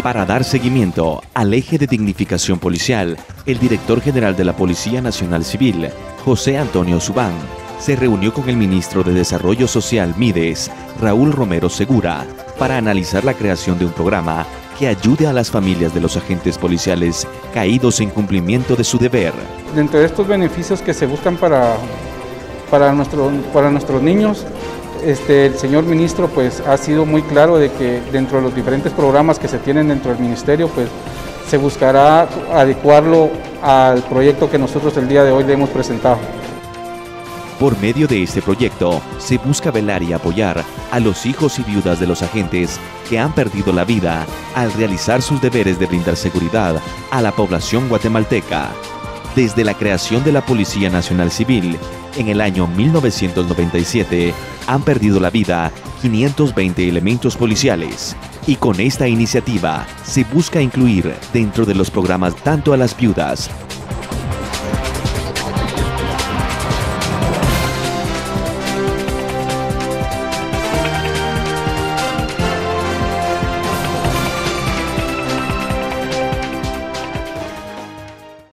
Para dar seguimiento al eje de dignificación policial, el director general de la Policía Nacional Civil, José Antonio Subán, se reunió con el ministro de Desarrollo Social Mides, Raúl Romero Segura, para analizar la creación de un programa que ayude a las familias de los agentes policiales caídos en cumplimiento de su deber. Dentro de estos beneficios que se buscan para nuestros niños, el señor ministro pues ha sido muy claro de que dentro de los diferentes programas que se tienen dentro del ministerio pues se buscará adecuarlo al proyecto que nosotros el día de hoy le hemos presentado. Por medio de este proyecto se busca velar y apoyar a los hijos y viudas de los agentes que han perdido la vida al realizar sus deberes de brindar seguridad a la población guatemalteca. Desde la creación de la Policía Nacional Civil, en el año 1997, han perdido la vida 520 elementos policiales. Y con esta iniciativa se busca incluir dentro de los programas tanto a las viudas